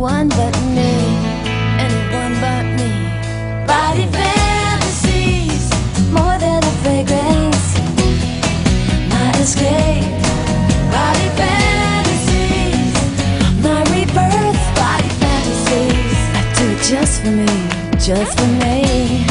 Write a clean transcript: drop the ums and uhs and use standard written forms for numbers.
anyone but me, anyone but me. Body fantasies, more than a fragrance, my escape. Body fantasies, my rebirth. Body fantasies, I do it just for me, just for me.